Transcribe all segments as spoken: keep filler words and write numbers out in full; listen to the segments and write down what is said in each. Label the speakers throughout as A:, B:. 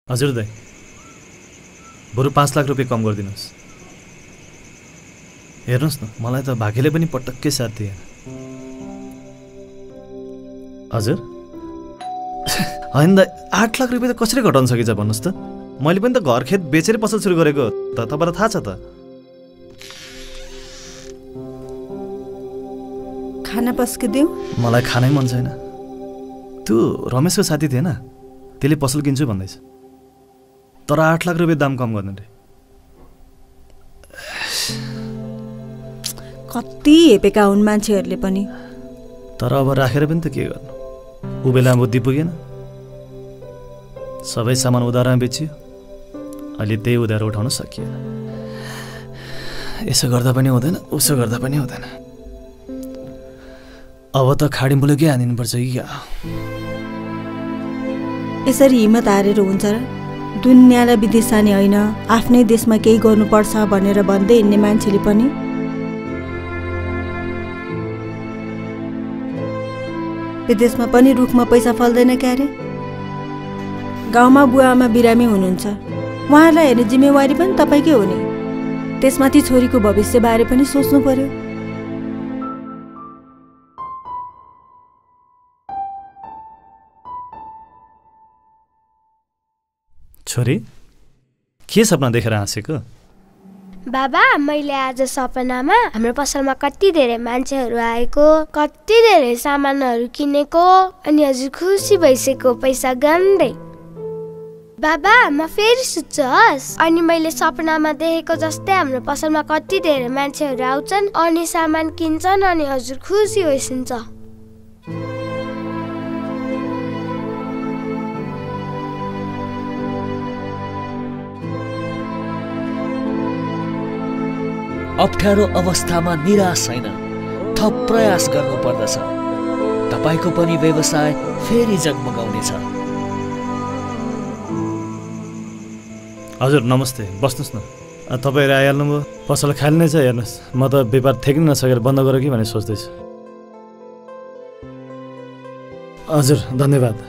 A: हजुर दाइ, बरु पाँच लाख रुपियाँ कम गरिदिनुहोस्। हेर्नुहोस् न, मलाई त भाग्यले पनि पटक्कै साथ दिएन। हजुर होइन दाइ, आठ लाख रुपियाँ त कसरी घटाउन सकिन्छ भन्नुहोस् त? मैले पनि त घर खेत बेचेर पसल सुरु गरेको त, तपाईँलाई थाहा छ त।
B: खाना पस्किदिउँ? मलाई
A: खानै मन छैन। त्यो रमेशको साथी थिएन, त्यसले पसल किन्छु भन्दैछ, तर आठ लाख रुपियाँ दाम कम गर्नु रे।
B: कति हेपेका हुन् मान्छेहरूले पनि।
A: तर अब राखेर पनि त के गर्नु, ऊ बेला बुद्धि पुगेन, सबै सामान उधारमा बेचियो, अहिले त्यही उधार उठाउन सकिएन। यसो गर्दा पनि हुँदैन, उसो गर्दा पनि हुँदैन। अब त खाडी मुलुकै हानिनुपर्छ कि क्या?
B: यसरी हिम्मत हारेर हुन्छ र? दुनियाँलाई विदेश जाने होइन, आफ्नै देशमा केही गर्नुपर्छ भनेर भन्दै हिँड्ने मान्छेले पनि विदेशमा पनि रुखमा पैसा फल्दैन क्यारे? गाउँमा बुवाआमा बिरामी हुनुहुन्छ, उहाँहरूलाई हेर्ने जिम्मेवारी पनि तपाईँकै हो नि। त्यसमाथि छोरीको भविष्यबारे पनि सोच्नु पर्यो।
A: छोरी, के सपना देखेर हाँसेको?
C: बाबा, मैले आज सपनामा हाम्रो पसलमा कति धेरै मान्छेहरू आएको, कति धेरै सामानहरू किनेको, अनि हजुर खुसी भइसकेको पैसा गान्दै। बाबा, म फेरि सुत्छु हस्? अनि मैले सपनामा देखेको जस्तै हाम्रो पसलमा कति धेरै मान्छेहरू आउँछन् अनि सामान किन्छन् अनि हजुर खुसी होइसिन्छ।
D: अप्ठ्यारो अवस्थामा निराश छैन, थप प्रयास गर्नुपर्दछ। तपाईको पनि व्यवसाय फेरि जगमगाउनेछ।
A: हजुर नमस्ते, बस्नुहोस् न। तपाईँहरू आइहाल्नुभयो, पसल खाली नै छ। हेर्नुहोस्, म त व्यापार ठेक्नै नसकेर बन्द गरेँ कि भनेर सोच्दैछु। हजुर धन्यवाद।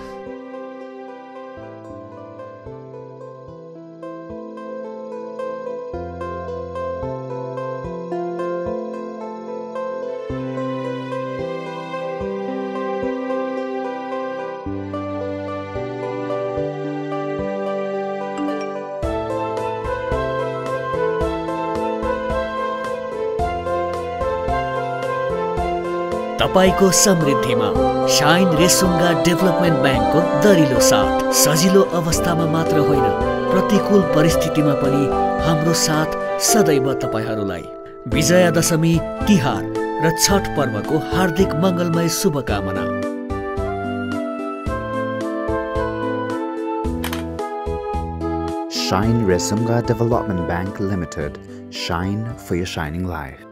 D: तपाईको समृद्धिमा शाइन रेसुङ्गा डेभलपमेन्ट ब्याङ्कको दरिलो साथ। सजिलो अवस्थामा मात्र होइन, प्रतिकूल परिस्थितिमा पनि हाम्रो साथ सदैव तपाईहरूलाई। विजयादशमी, तिहार र छठ पर्वको हार्दिक मङ्गलमय शुभकामना।
E: Shine Resunga Development Bank Limited. Shine for your shining life.